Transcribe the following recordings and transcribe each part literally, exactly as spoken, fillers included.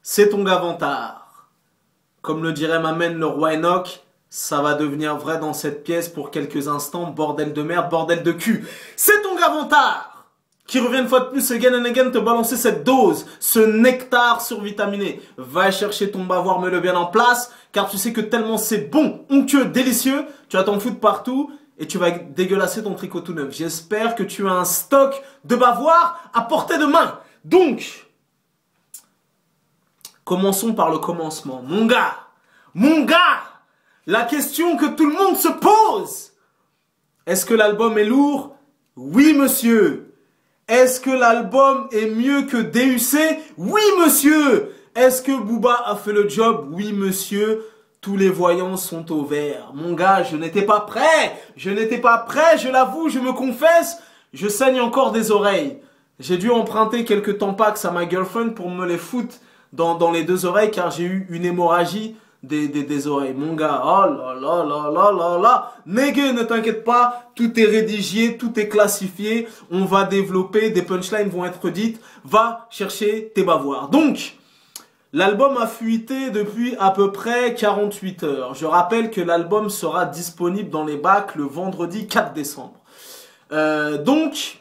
c'est ton Gavantard. Comme le dirait ma mène le roi Enoch, ça va devenir vrai dans cette pièce pour quelques instants, bordel de merde, bordel de cul. C'est ton Gavantard qui revient une fois de plus again and again te balancer cette dose, ce nectar survitaminé. Va chercher ton bavoir, mets-le bien en place, car tu sais que tellement c'est bon, onctueux, délicieux, tu vas t'en foutre partout et tu vas dégueulasser ton tricot tout neuf. J'espère que tu as un stock de bavoir à portée de main. Donc, commençons par le commencement. Mon gars, mon gars, la question que tout le monde se pose. Est-ce que l'album est lourd? Oui, monsieur. Est-ce que l'album est mieux que D U C? Oui, monsieur. Est-ce que Booba a fait le job? Oui, monsieur. Tous les voyants sont au vert. Mon gars, je n'étais pas prêt. Je n'étais pas prêt, je l'avoue, je me confesse. Je saigne encore des oreilles. J'ai dû emprunter quelques Tampax à ma girlfriend pour me les foutre dans, dans les deux oreilles car j'ai eu une hémorragie des, des, des oreilles. Mon gars, oh là là là là là là. Nègre, ne t'inquiète pas, tout est rédigé, tout est classifié. On va développer, des punchlines vont être dites. Va chercher tes bavoirs. Donc, l'album a fuité depuis à peu près quarante-huit heures. Je rappelle que l'album sera disponible dans les bacs le vendredi quatre décembre. Euh, donc,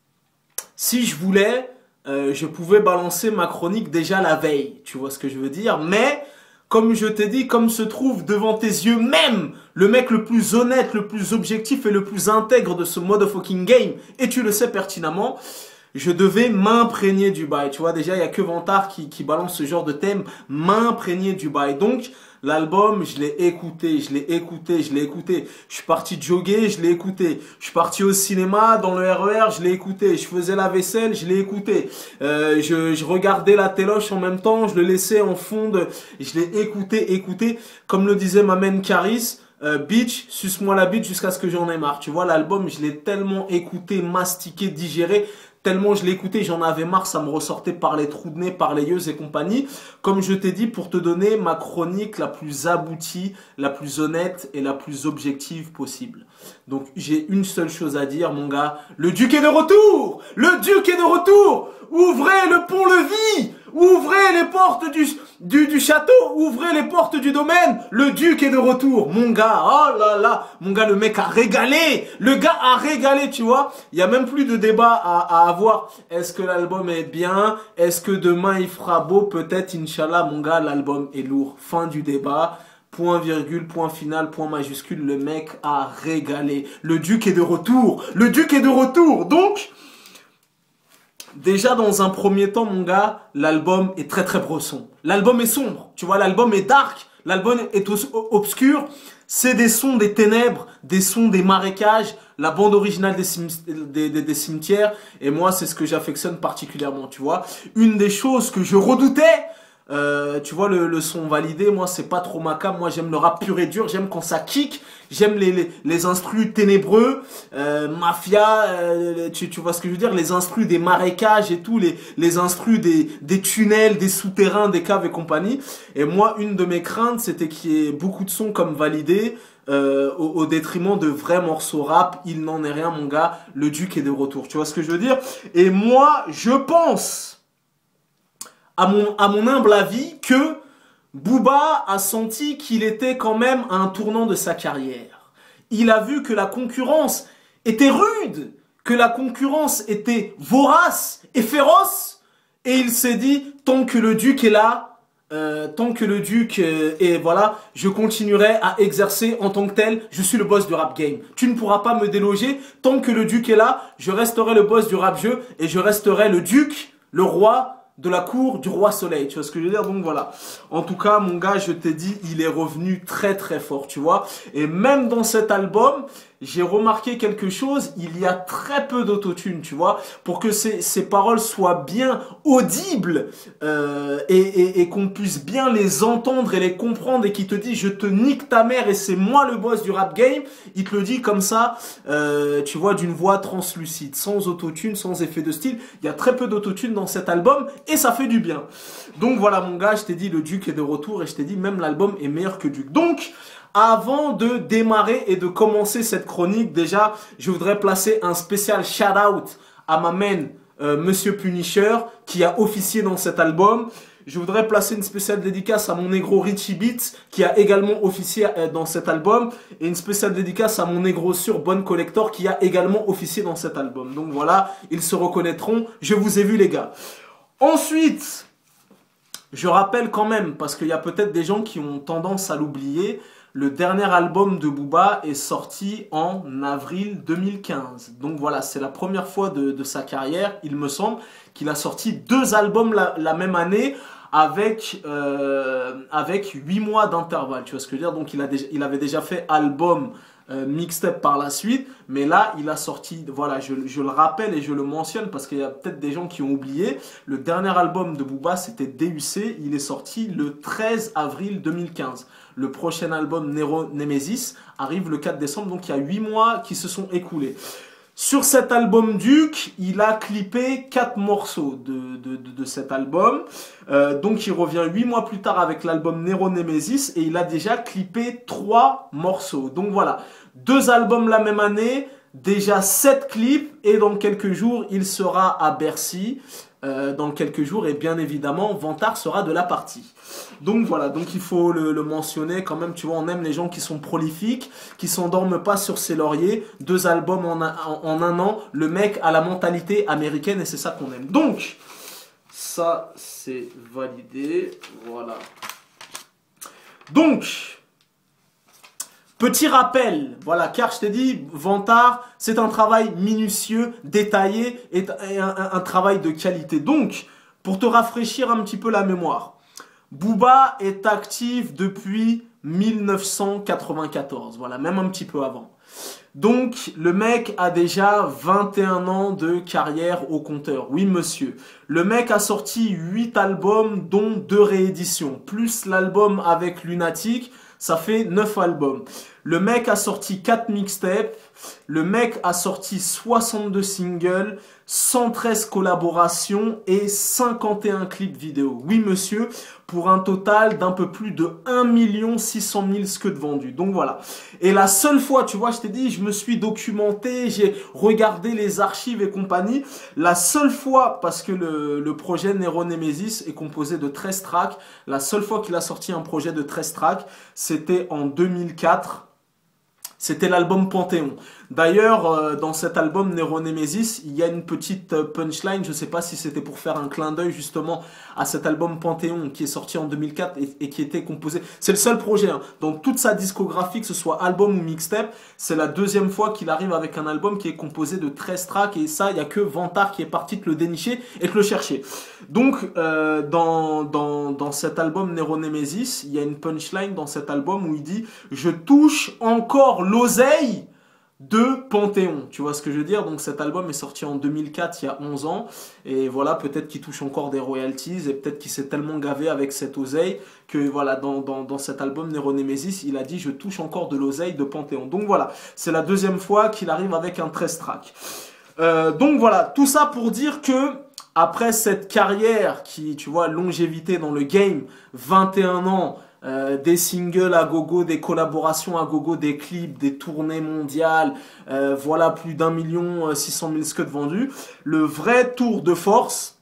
si je voulais, euh, je pouvais balancer ma chronique déjà la veille. Tu vois ce que je veux dire? Mais, comme je t'ai dit, comme se trouve devant tes yeux même le mec le plus honnête, le plus objectif et le plus intègre de ce motherfucking game, et tu le sais pertinemment, je devais m'imprégner du bail. Tu vois, déjà, il n'y a que Vantard qui, qui balance ce genre de thème, m'imprégner du bail. Donc, l'album, je l'ai écouté, je l'ai écouté, je l'ai écouté. Je suis parti jogger, je l'ai écouté. Je suis parti au cinéma, dans le R E R, je l'ai écouté. Je faisais la vaisselle, je l'ai écouté. Euh, je, je regardais la téloche en même temps, je le laissais en fond de... Je l'ai écouté, écouté. Comme le disait ma main Caris, Euh, bitch, suce-moi la bite jusqu'à ce que j'en ai marre. Tu vois, l'album, je l'ai tellement écouté, mastiqué, digéré, tellement je l'ai écouté, j'en avais marre, ça me ressortait par les trous de nez, par les yeux et compagnie. Comme je t'ai dit, pour te donner ma chronique la plus aboutie, la plus honnête et la plus objective possible. Donc, j'ai une seule chose à dire, mon gars. Le Duc est de retour! Le Duc est de retour! Ouvrez le pont-levis! Ouvrez les portes du, du, du château, ouvrez les portes du domaine, le Duc est de retour, mon gars, oh là là, mon gars, le mec a régalé, le gars a régalé, tu vois, il y a même plus de débat à, à avoir, est-ce que l'album est bien, est-ce que demain il fera beau, peut-être, Inch'Allah, mon gars, l'album est lourd, fin du débat. Point virgule, point final, point majuscule, le mec a régalé, le Duc est de retour, le Duc est de retour, donc... Déjà, dans un premier temps, mon gars, l'album est très très bresson. L'album est sombre, tu vois, l'album est dark, l'album est obscur. C'est des sons des ténèbres, des sons des marécages, la bande originale des, sim des, des, des cimetières. Et moi, c'est ce que j'affectionne particulièrement, tu vois. Une des choses que je redoutais, euh, tu vois, le, le son validé, moi, c'est pas trop ma cam. Moi, j'aime le rap pur et dur, j'aime quand ça kick. J'aime les, les, les instrus ténébreux, euh, mafia, euh, tu, tu vois ce que je veux dire, les instrus des marécages et tout, les, les instrus des, des tunnels, des souterrains, des caves et compagnie. Et moi, une de mes craintes, c'était qu'il y ait beaucoup de sons comme validés, euh, au, au détriment de vrais morceaux rap. Il n'en est rien, mon gars, le Duc est de retour. Tu vois ce que je veux dire? Et moi, je pense, à mon, à mon humble avis, que Booba a senti qu'il était quand même à un tournant de sa carrière. Il a vu que la concurrence était rude, que la concurrence était vorace et féroce, et il s'est dit, tant que le Duc est là, euh, tant que le Duc euh, est, voilà, je continuerai à exercer en tant que tel, je suis le boss du rap game. Tu ne pourras pas me déloger, tant que le Duc est là, je resterai le boss du rap jeu, et je resterai le Duc, le roi, de la cour du roi soleil, tu vois ce que je veux dire? Donc voilà, en tout cas mon gars, je t'ai dit, il est revenu très très fort, tu vois, et même dans cet album, j'ai remarqué quelque chose, il y a très peu d'autotune, tu vois, pour que ces, ces paroles soient bien audibles euh, et, et, et qu'on puisse bien les entendre et les comprendre, et qui te dit, je te nique ta mère et c'est moi le boss du rap game, il te le dit comme ça, euh, tu vois, d'une voix translucide, sans autotune, sans effet de style, il y a très peu d'autotune dans cet album, et ça fait du bien. Donc voilà mon gars, je t'ai dit, le Duc est de retour, et je t'ai dit, même l'album est meilleur que Duc. Donc, avant de démarrer et de commencer cette chronique, déjà, je voudrais placer un spécial shout-out à ma main, euh, Monsieur Punisher, qui a officié dans cet album. Je voudrais placer une spéciale dédicace à mon négro Richie Beats, qui a également officié dans cet album, et une spéciale dédicace à mon négro sur Bonne Collector, qui a également officié dans cet album. Donc voilà, ils se reconnaîtront. Je vous ai vu, les gars. Ensuite, je rappelle quand même, parce qu'il y a peut-être des gens qui ont tendance à l'oublier, le dernier album de Booba est sorti en avril deux mille quinze. Donc voilà, c'est la première fois de, de sa carrière, il me semble, qu'il a sorti deux albums la, la même année avec, euh, avec huit mois d'intervalle. Tu vois ce que je veux dire? Donc il, a déjà, il avait déjà fait album, euh, mixtape par la suite, mais là il a sorti, voilà, je, je le rappelle et je le mentionne parce qu'il y a peut-être des gens qui ont oublié, le dernier album de Booba c'était D U C, il est sorti le treize avril deux mille quinze. Le prochain album Nero Nemesis arrive le quatre décembre, donc il y a huit mois qui se sont écoulés. Sur cet album Duke, il a clippé quatre morceaux de, de, de, de cet album. Euh, donc il revient huit mois plus tard avec l'album Nero Nemesis et il a déjà clippé trois morceaux. Donc voilà, deux albums la même année, déjà sept clips et dans quelques jours il sera à Bercy. Euh, dans quelques jours et bien évidemment Vantard sera de la partie. Donc voilà, donc il faut le, le mentionner quand même, tu vois, on aime les gens qui sont prolifiques, qui s'endorment pas sur ses lauriers, deux albums en un, en, en un an, le mec a la mentalité américaine et c'est ça qu'on aime. Donc ça c'est validé, voilà. Donc petit rappel, voilà, car je t'ai dit, Vantard, c'est un travail minutieux, détaillé et un, un, un travail de qualité. Donc, pour te rafraîchir un petit peu la mémoire, Booba est actif depuis mille neuf cent quatre-vingt-quatorze, voilà, même un petit peu avant. Donc, le mec a déjà vingt et un ans de carrière au compteur. Oui, monsieur. Le mec a sorti huit albums, dont deux rééditions, plus l'album avec Lunatic. Ça fait neuf albums. Le mec a sorti quatre mixtapes. Le mec a sorti soixante-deux singles, cent treize collaborations et cinquante et un clips vidéo. Oui, monsieur, pour un total d'un peu plus de un million six cent mille scuds vendus. Donc voilà. Et la seule fois, tu vois, je t'ai dit, je me suis documenté, j'ai regardé les archives et compagnie. La seule fois, parce que le, le projet Nero Nemesis est composé de treize tracks, la seule fois qu'il a sorti un projet de treize tracks, c'était en deux mille quatre. C'était l'album Panthéon. D'ailleurs, euh, dans cet album Nero Nemesis, il y a une petite euh, punchline. Je ne sais pas si c'était pour faire un clin d'œil justement à cet album Panthéon qui est sorti en deux mille quatre et, et qui était composé. C'est le seul projet. Hein. Dans toute sa discographie, que ce soit album ou mixtape, c'est la deuxième fois qu'il arrive avec un album qui est composé de treize tracks. Et ça, il n'y a que Vantard qui est parti de le dénicher et de le chercher. Donc, euh, dans, dans, dans cet album Nero Nemesis, il y a une punchline dans cet album où il dit « Je touche encore l'oseille » de Panthéon, tu vois ce que je veux dire? Donc cet album est sorti en deux mille quatre, il y a onze ans, et voilà, peut-être qu'il touche encore des royalties, et peut-être qu'il s'est tellement gavé avec cette oseille, que voilà, dans, dans, dans cet album Nero Nemesis, il a dit « Je touche encore de l'oseille de Panthéon ». Donc voilà, c'est la deuxième fois qu'il arrive avec un treize track. Euh, donc voilà, tout ça pour dire que, après cette carrière qui, tu vois, longévité dans le game, vingt et un ans, Euh, des singles à gogo, des collaborations à gogo, des clips, des tournées mondiales, euh, voilà plus d'un million six cent mille scuds vendus. Le vrai tour de force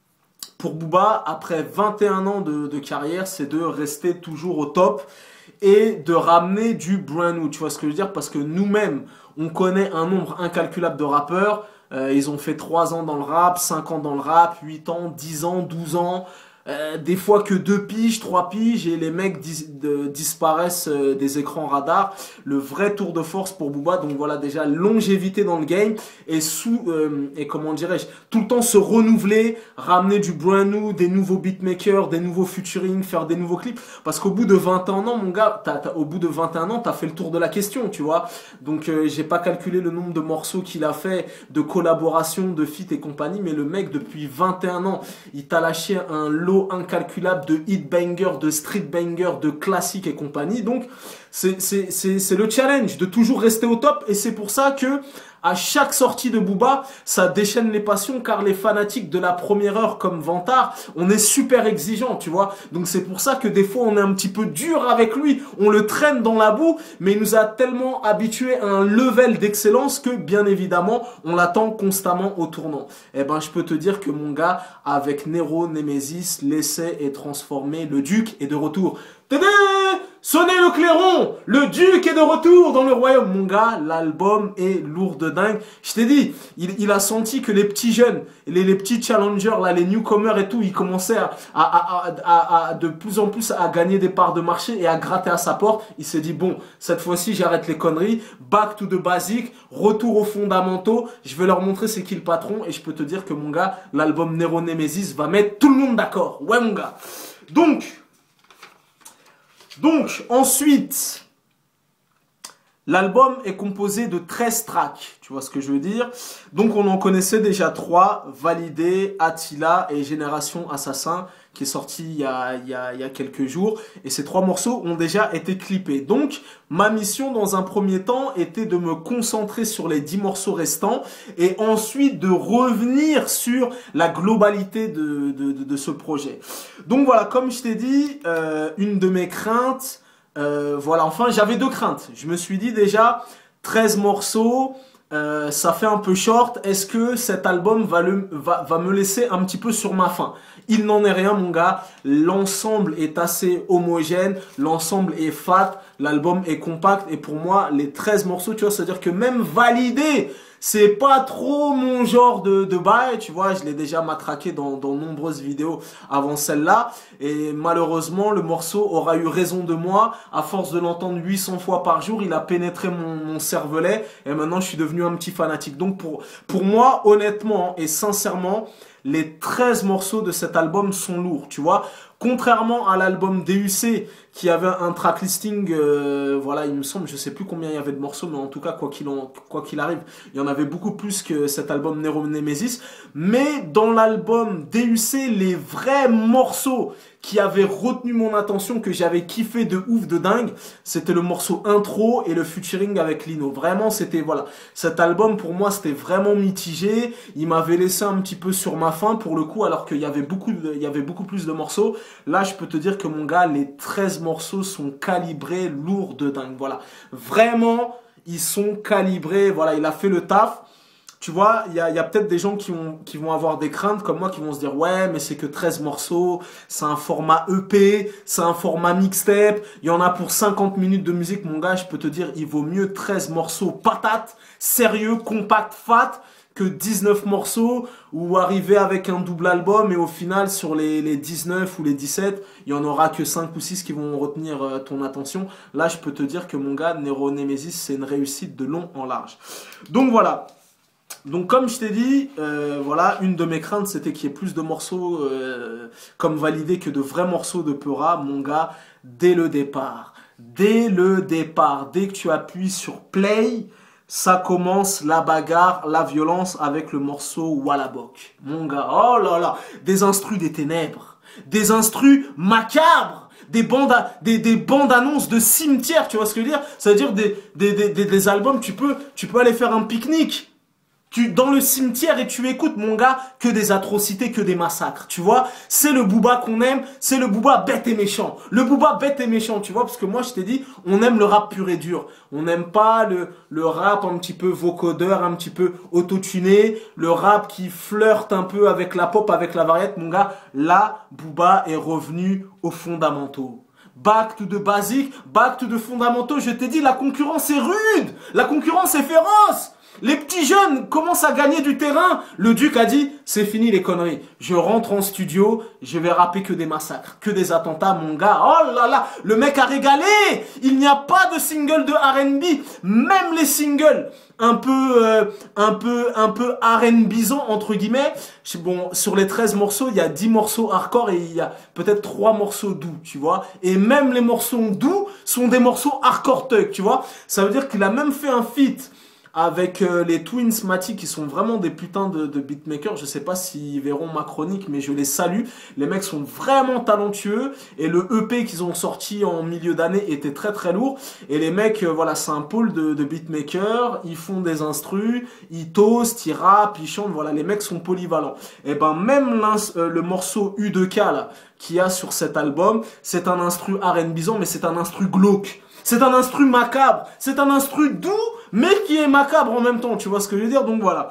pour Booba, après vingt et un ans de, de carrière, c'est de rester toujours au top et de ramener du brand new, tu vois ce que je veux dire? Parce que nous-mêmes, on connaît un nombre incalculable de rappeurs, euh, ils ont fait trois ans dans le rap, cinq ans dans le rap, huit ans, dix ans, douze ans... Euh, des fois que deux piges, trois piges et les mecs dis de, disparaissent euh, des écrans radars. Le vrai tour de force pour Booba. Donc voilà, déjà longévité dans le game et sous euh, et comment dirais-je, tout le temps se renouveler, ramener du brand new, des nouveaux beatmakers, des nouveaux featuring, faire des nouveaux clips. Parce qu'au bout de vingt et un ans, mon gars, t'as, t'as, au bout de vingt et un ans, t'as fait le tour de la question, tu vois. Donc euh, j'ai pas calculé le nombre de morceaux qu'il a fait, de collaborations, de feats et compagnie, mais le mec depuis vingt et un ans, il t'a lâché un lot incalculable de hit banger, de street banger, de classiques et compagnie. Donc c'est c'est c'est c'est le challenge de toujours rester au top et c'est pour ça que À chaque sortie de Booba, ça déchaîne les passions car les fanatiques de la première heure comme Vantard, on est super exigeants, tu vois. Donc c'est pour ça que des fois on est un petit peu dur avec lui, on le traîne dans la boue, mais il nous a tellement habitués à un level d'excellence que bien évidemment on l'attend constamment au tournant. Eh ben je peux te dire que mon gars, avec Nero, Nemesis, l'essai est transformé, le Duc est de retour. Tédé! Sonnez le clairon! Le Duc est de retour dans le royaume. Mon gars, l'album est lourd de dingue. Je t'ai dit, il, il a senti que les petits jeunes, les, les petits challengers, là, les newcomers et tout, ils commençaient à, à, à, à, à de plus en plus à gagner des parts de marché et à gratter à sa porte. Il s'est dit, bon, cette fois-ci, j'arrête les conneries. Back to the basic. Retour aux fondamentaux. Je vais leur montrer c'est qui le patron. Et je peux te dire que mon gars, l'album Nero Nemesis va mettre tout le monde d'accord. Ouais, mon gars. Donc... Donc, ensuite, l'album est composé de treize tracks, tu vois ce que je veux dire? Donc, on en connaissait déjà trois, Validé, Attila et Génération Assassin, qui est sorti il y, a, il, y a, il y a quelques jours. Et ces trois morceaux ont déjà été clippés. Donc, ma mission dans un premier temps était de me concentrer sur les dix morceaux restants et ensuite de revenir sur la globalité de, de, de, de ce projet. Donc voilà, comme je t'ai dit, euh, une de mes craintes, euh, voilà, enfin j'avais deux craintes. Je me suis dit déjà, treize morceaux... Euh, ça fait un peu short. Est-ce que cet album va, le, va, va me laisser un petit peu sur ma faim? Il n'en est rien, mon gars. L'ensemble est assez homogène. L'ensemble est fat. L'album est compact. Et pour moi, les treize morceaux, tu vois, c'est-à-dire que même Validé, c'est pas trop mon genre de, de bail, tu vois. Je l'ai déjà matraqué dans, dans nombreuses vidéos avant celle-là. Et malheureusement, le morceau aura eu raison de moi. À force de l'entendre huit cents fois par jour, il a pénétré mon, mon cervelet. Et maintenant, je suis devenu un petit fanatique. Donc, pour, pour moi, honnêtement et sincèrement, les treize morceaux de cet album sont lourds, tu vois. Contrairement à l'album D U C qui avait un track listing, euh, voilà, il me semble, je sais plus combien il y avait de morceaux, mais en tout cas, quoi qu'il en, quoi qu'il arrive, il y en avait beaucoup plus que cet album Nero Nemesis. Mais dans l'album D U C, les vrais morceaux qui avaient retenu mon attention, que j'avais kiffé de ouf, de dingue, c'était le morceau intro et le featuring avec Lino. Vraiment, c'était, voilà, cet album pour moi, c'était vraiment mitigé. Il m'avait laissé un petit peu sur ma faim pour le coup, alors qu'il y avait beaucoup, de, il y avait beaucoup plus de morceaux. Là, je peux te dire que mon gars, les treize morceaux sont calibrés, lourds de dingue. Voilà, vraiment, ils sont calibrés. Voilà, il a fait le taf. Tu vois, il y a, y a peut-être des gens qui, ont, qui vont avoir des craintes comme moi, qui vont se dire « Ouais, mais c'est que treize morceaux, c'est un format E P, c'est un format mixtape, il y en a pour cinquante minutes de musique. » Mon gars, je peux te dire, il vaut mieux treize morceaux patates, sérieux, compact, fat, que dix-neuf morceaux ou arriver avec un double album et au final, sur les, les dix-neuf ou les dix-sept, il y en aura que cinq ou six qui vont retenir euh, ton attention. Là, je peux te dire que mon gars, Nero Nemesis, c'est une réussite de long en large. Donc voilà. Donc comme je t'ai dit, euh, voilà, une de mes craintes c'était qu'il y ait plus de morceaux euh, comme Validé que de vrais morceaux de Peura. Mon gars, dès le départ, dès le départ, dès que tu appuies sur play, ça commence la bagarre, la violence avec le morceau Wallabok. Mon gars, oh là là, des instrus des ténèbres, des instrus macabres. Des bandes, des, des bandes annonces de cimetière, tu vois ce que je veux dire? Ça veut dire des, des, des, des, des albums, tu peux, tu peux aller faire un pique-nique. Tu, dans le cimetière et tu écoutes, mon gars, que des atrocités, que des massacres, tu vois. C'est le Booba qu'on aime, c'est le Booba bête et méchant. Le Booba bête et méchant, tu vois, parce que moi, je t'ai dit, on aime le rap pur et dur. On n'aime pas le, le rap un petit peu vocodeur, un petit peu autotuné, le rap qui flirte un peu avec la pop, avec la variette, mon gars. Là, Booba est revenu aux fondamentaux. Back to the basic, back to the fondamentaux. Je t'ai dit, la concurrence est rude, la concurrence est féroce. Les petits jeunes commencent à gagner du terrain. Le Duc a dit, c'est fini les conneries. Je rentre en studio, je vais rapper que des massacres, que des attentats, mon gars. Oh là là, le mec a régalé. Il n'y a pas de single de R and B. Même les singles un peu, euh, un peu, un peu R and B-isants, entre guillemets. Bon, sur les treize morceaux, il y a dix morceaux hardcore et il y a peut-être trois morceaux doux, tu vois. Et même les morceaux doux sont des morceaux hardcore thug, tu vois. Ça veut dire qu'il a même fait un feat avec euh, les Twins Mati qui sont vraiment des putains de, de beatmakers. Je sais pas s'ils verront ma chronique, mais je les salue. Les mecs sont vraiment talentueux et le E P qu'ils ont sorti en milieu d'année était très très lourd. Et les mecs, euh, voilà, c'est un pôle de, de beatmakers. Ils font des instrus, ils toastent, ils rappent, ils chantent. Voilà, les mecs sont polyvalents. Et ben même euh, le morceau U deux K là qu'il y a sur cet album, c'est un instru R and B, mais c'est un instru glauque. C'est un instru macabre, c'est un instru doux, mais qui est macabre en même temps, tu vois ce que je veux dire? Donc voilà.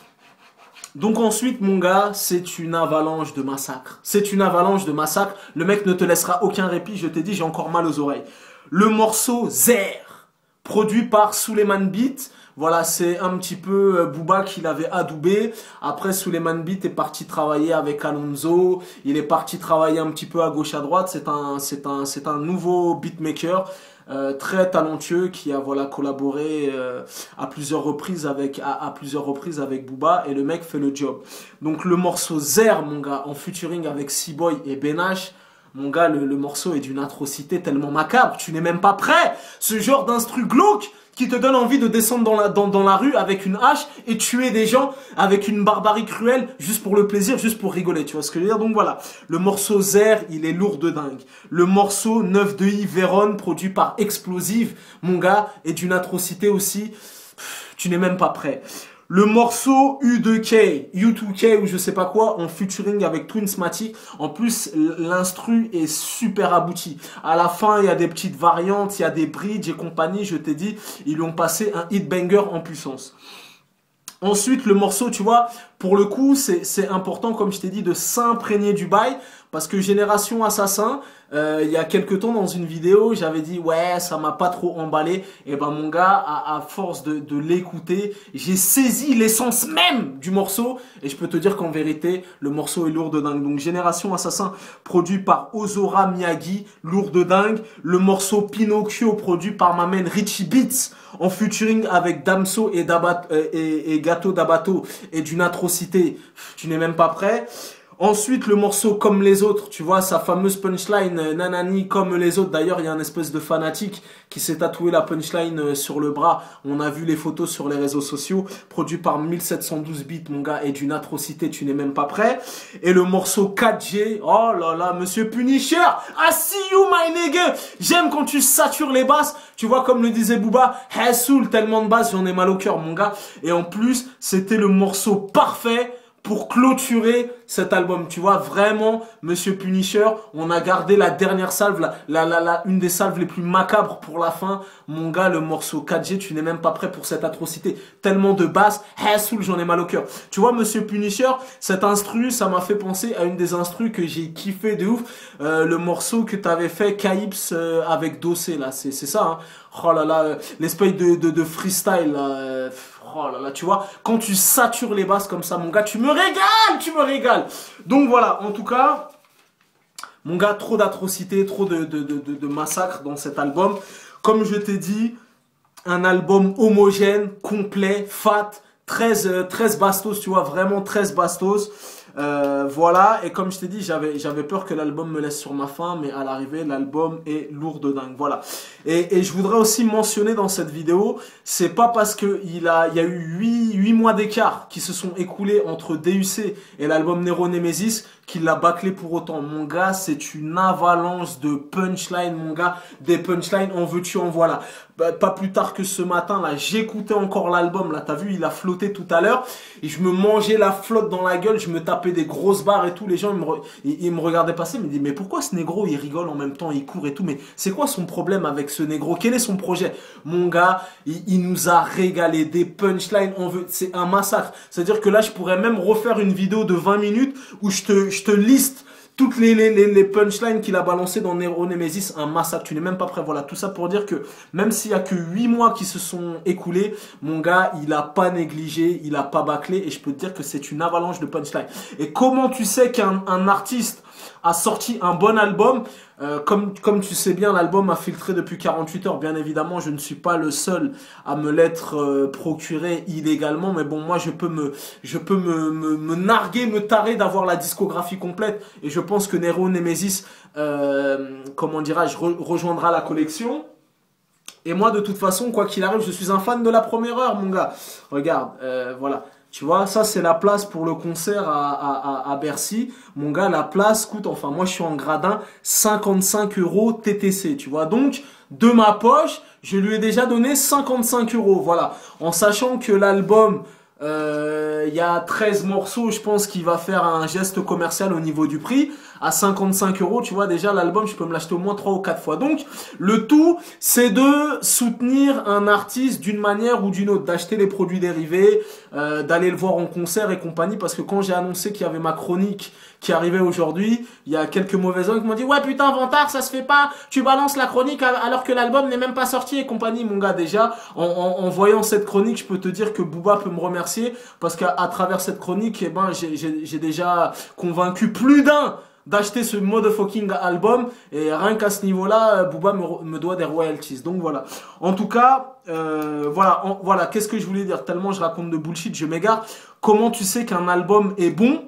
Donc ensuite, mon gars, c'est une avalanche de massacre. C'est une avalanche de massacre. Le mec ne te laissera aucun répit, je t'ai dit, j'ai encore mal aux oreilles. Le morceau Zer, produit par Suleiman Beat. Voilà, c'est un petit peu euh, Booba qui l'avait adoubé. Après, Suleiman Beat est parti travailler avec Alonso. Il est parti travailler un petit peu à gauche à droite. C'est un, c'est un, c'est un nouveau beatmaker. Euh, très talentueux qui a voilà collaboré euh, à plusieurs reprises avec à, à plusieurs reprises avec Booba et le mec fait le job. Donc le morceau Zer, mon gars, en featuring avec C-Boy et Benache, mon gars, le, le morceau est d'une atrocité tellement macabre, tu n'es même pas prêt. Ce genre d'instru glauque qui te donne envie de descendre dans la, dans, dans la rue avec une hache et tuer des gens avec une barbarie cruelle juste pour le plaisir, juste pour rigoler, tu vois ce que je veux dire? Donc voilà, le morceau Zer, il est lourd de dingue. Le morceau neuf de I Véron, produit par Explosive, mon gars, est d'une atrocité aussi, tu n'es même pas prêt. Le morceau U deux K, U deux K ou je sais pas quoi, en featuring avec Twins Mati. En plus, l'instru est super abouti. À la fin, il y a des petites variantes, il y a des bridges et compagnie. Je t'ai dit, ils lui ont passé un hit banger en puissance. Ensuite, le morceau, tu vois, pour le coup, c'est important, comme je t'ai dit, de s'imprégner du bail. Parce que Génération Assassin, euh, il y a quelques temps dans une vidéo, j'avais dit ouais, ça m'a pas trop emballé. Et ben mon gars, à, à force de, de l'écouter, j'ai saisi l'essence même du morceau. Et je peux te dire qu'en vérité, le morceau est lourd de dingue. Donc Génération Assassin, produit par Ozora Miyagi, lourd de dingue. Le morceau Pinocchio, produit par ma main Richie Beats, en featuring avec Damso et, Dabat, euh, et, et Gato Dabato, et d'une atrocité. Tu n'es même pas prêt. Ensuite, le morceau Comme les autres, tu vois, sa fameuse punchline euh, Nanani comme les autres. D'ailleurs, il y a un espèce de fanatique qui s'est tatoué la punchline euh, sur le bras. On a vu les photos sur les réseaux sociaux. Produit par mille sept cent douze bits, mon gars, et d'une atrocité, tu n'es même pas prêt. Et le morceau quatre G, oh là là, Monsieur Punisher, I see you, my nigga. J'aime quand tu satures les basses. Tu vois, comme le disait Booba, Hassoul, tellement de basses, j'en ai mal au cœur, mon gars. Et en plus, c'était le morceau parfait pour clôturer cet album. Tu vois, vraiment, Monsieur Punisher, on a gardé la dernière salve, la, la, la, la, une des salves les plus macabres pour la fin. Mon gars, le morceau quatre G, tu n'es même pas prêt pour cette atrocité. Tellement de basses, Hassoul, j'en ai mal au cœur. Tu vois, Monsieur Punisher, cet instru, ça m'a fait penser à une des instrus que j'ai kiffé de ouf. Euh, le morceau que t'avais fait, Calypse, euh, avec Dossé, là, c'est ça, hein. Oh là là, l'espèce de, de, de freestyle, là, euh, oh là là, tu vois, quand tu satures les basses comme ça, mon gars, tu me régales, tu me régales. Donc voilà, en tout cas, mon gars, trop d'atrocités, trop de, de, de, de, de massacres dans cet album. Comme je t'ai dit, un album homogène, complet, fat, treize, treize bastos, tu vois, vraiment treize bastos. Euh, voilà, et comme je t'ai dit, j'avais j'avais peur que l'album me laisse sur ma faim, mais à l'arrivée, l'album est lourd de dingue. Voilà. Et, et je voudrais aussi mentionner dans cette vidéo, c'est pas parce que il a il y a eu huit mois d'écart qui se sont écoulés entre D U C et l'album Nero Nemesis qu'il l'a bâclé pour autant. Mon gars, c'est une avalanche de punchlines, mon gars, des punchlines en veux-tu en voilà. Bah, pas plus tard que ce matin, là, j'écoutais encore l'album, là, t'as vu, il a flotté tout à l'heure, et je me mangeais la flotte dans la gueule, je me tapais des grosses barres et tout, les gens, ils me, re... ils, ils me regardaient passer, ils me disaient, mais pourquoi ce négro, il rigole en même temps, il court et tout, mais c'est quoi son problème avec ce négro? Quel est son projet? Mon gars, il, il nous a régalé des punchlines, on veut, c'est un massacre. C'est-à-dire que là, je pourrais même refaire une vidéo de vingt minutes où je te, je te liste toutes les, les, les, les punchlines qu'il a balancées dans Nero Nemesis, un massacre, tu n'es même pas prêt. Voilà, tout ça pour dire que même s'il y a que huit mois qui se sont écoulés, mon gars, il a pas négligé, il a pas bâclé, et je peux te dire que c'est une avalanche de punchlines. Et comment tu sais qu'un un artiste a sorti un bon album? Euh, comme, comme tu sais bien, l'album a filtré depuis quarante-huit heures. Bien évidemment, je ne suis pas le seul à me l'être euh, procuré illégalement. Mais bon, moi, je peux me, je peux me, me, me narguer, me tarer d'avoir la discographie complète. Et je pense que Nero Nemesis, euh, comment dirais-je, re, rejoindra la collection. Et moi, de toute façon, quoi qu'il arrive, je suis un fan de la première heure, mon gars. Regarde, euh, voilà. Tu vois, ça, c'est la place pour le concert à, à, à, à Bercy. Mon gars, la place coûte, enfin, moi, je suis en gradin, cinquante-cinq euros T T C, tu vois. Donc, de ma poche, je lui ai déjà donné cinquante-cinq euros, voilà. En sachant que l'album, euh, il y a treize morceaux, je pense qu'il va faire un geste commercial au niveau du prix. À cinquante-cinq euros, tu vois, déjà, l'album, je peux me l'acheter au moins trois ou quatre fois. Donc, le tout, c'est de soutenir un artiste d'une manière ou d'une autre, d'acheter les produits dérivés, euh, d'aller le voir en concert et compagnie, parce que quand j'ai annoncé qu'il y avait ma chronique qui arrivait aujourd'hui, il y a quelques mauvais hommes qui m'ont dit « Ouais, putain, Vantard, ça se fait pas, tu balances la chronique alors que l'album n'est même pas sorti et compagnie. » Mon gars, déjà, en, en, en voyant cette chronique, je peux te dire que Booba peut me remercier, parce qu'à à travers cette chronique, eh ben, j'ai déjà convaincu plus d'un d'acheter ce motherfucking album, et rien qu'à ce niveau-là, Booba me, me doit des royalties. Donc voilà. En tout cas, euh, voilà, en, voilà. Qu'est-ce que je voulais dire? Tellement je raconte de bullshit, je m'égare. Comment tu sais qu'un album est bon?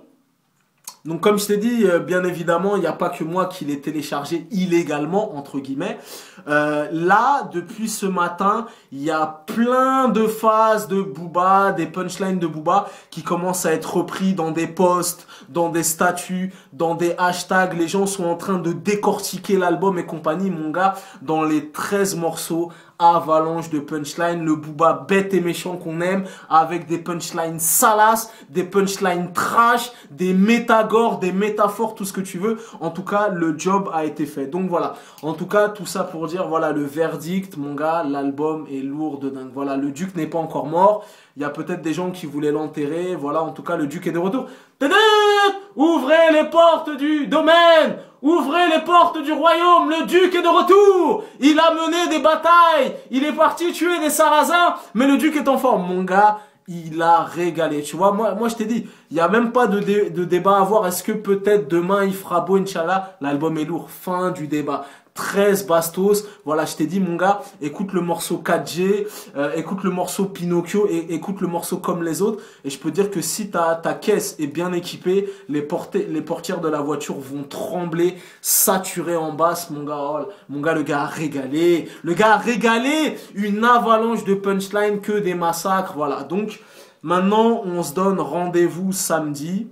Donc comme je t'ai dit, euh, bien évidemment, il n'y a pas que moi qui l'ai téléchargé illégalement, entre guillemets. Euh, là, depuis ce matin, il y a plein de phases de Booba, des punchlines de Booba qui commencent à être repris dans des posts, dans des statuts, dans des hashtags. Les gens sont en train de décortiquer l'album et compagnie, mon gars, dans les treize morceaux. Avalanche de punchlines, le Booba bête et méchant qu'on aime, avec des punchlines salaces, des punchlines trash, des métagores, des métaphores, tout ce que tu veux. En tout cas, le job a été fait. Donc voilà, en tout cas, tout ça pour dire, voilà, le verdict, mon gars, l'album est lourd de dingue. Voilà, le Duc n'est pas encore mort. Il y a peut-être des gens qui voulaient l'enterrer. Voilà, en tout cas, le Duc est de retour. Tadam! Ouvrez les portes du domaine! Ouvrez les portes du royaume! Le Duc est de retour! Il a mené des batailles! Il est parti tuer des Sarrasins! Mais le Duc est en forme, mon gars! Il a régalé. Tu vois, moi, moi je t'ai dit, il n'y a même pas de, dé, de débat à avoir. Est-ce que peut-être demain il fera beau, Inch'Allah? L'album est lourd. Fin du débat. treize bastos, voilà, je t'ai dit, mon gars, écoute le morceau quatre G, euh, écoute le morceau Pinocchio et écoute le morceau Comme les autres, et je peux dire que si ta, ta caisse est bien équipée, les, portées, les portières de la voiture vont trembler, saturer en basse, mon gars, oh, mon gars, le gars a régalé, le gars a régalé, une avalanche de punchline, que des massacres, voilà, donc, maintenant, on se donne rendez-vous samedi,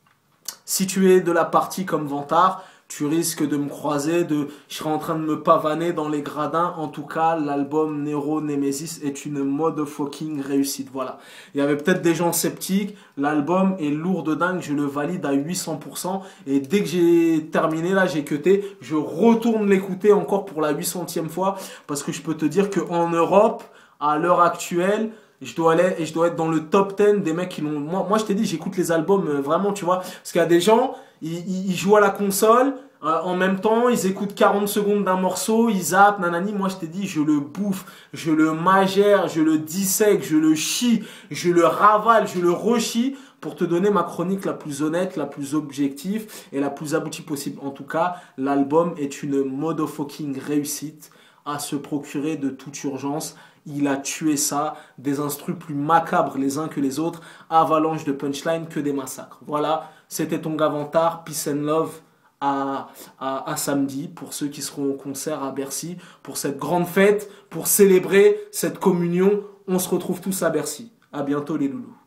si tu es de la partie comme Vantard, tu risques de me croiser, de, je serai en train de me pavaner dans les gradins. En tout cas, l'album Nero Nemesis est une motherfucking réussite. Voilà. Il y avait peut-être des gens sceptiques. L'album est lourd de dingue. Je le valide à huit cents pour cent. Et dès que j'ai terminé, là, j'ai cuté. Je retourne l'écouter encore pour la huit centième fois. Parce que je peux te dire qu'en Europe, à l'heure actuelle, je dois aller et je dois être dans le top dix des mecs qui l'ont. Moi, moi, je t'ai dit, j'écoute les albums euh, vraiment, tu vois. Parce qu'il y a des gens, ils, ils, ils jouent à la console, euh, en même temps, ils écoutent quarante secondes d'un morceau, ils zappent, nanani. Moi, je t'ai dit, je le bouffe, je le magère, je le dissèque, je le chie, je le ravale, je le rechie pour te donner ma chronique la plus honnête, la plus objective et la plus aboutie possible. En tout cas, l'album est une motherfucking réussite à se procurer de toute urgence. Il a tué ça, des instrus plus macabres les uns que les autres, avalanche de punchline, que des massacres. Voilà, c'était ton gars Vantard, peace and love à, à, à samedi pour ceux qui seront au concert à Bercy, pour cette grande fête, pour célébrer cette communion. On se retrouve tous à Bercy. À bientôt les loulous.